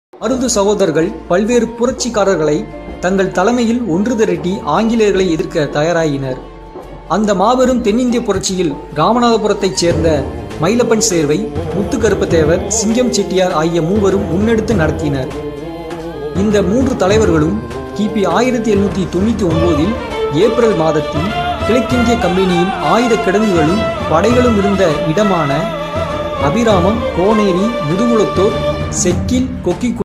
மருது சகோதரர்கள் பல்வேறு புரட்சிக்காரர்களை தங்கள் தலைமையில் ஒன்று திரட்டி ஆங்கிலேயர்களை எதிர்க்க தயாராகினர். அந்த மாபெரும் தென்னிந்திய புரட்சியில் ராமநாதபுரத்தைச் சேர்ந்த மயிலப்பன் சேர்வை, முத்துக்கருப்பத்தேவர், சிங்கம் செட்டியார் ஆகிய மூவரும் முன்னெடுத்து நடத்தினர். இந்த 3 தலைவர்களும் கிபி 1799 ஏப்ரல் மாதத்தில் கிழக்கிந்திய கம்பெனியின் ஆயுத கிடங்குகளும் படைகளும் இருந்த இடமான அபிராமம், கோனேரி, முதுகுளத்தூர், செக்கில், கொக்கி